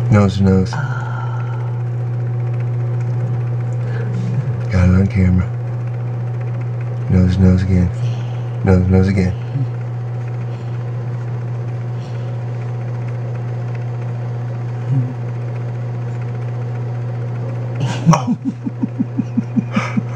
Nose to nose. Got it on camera. Nose to nose again. Nose to nose again. Oh.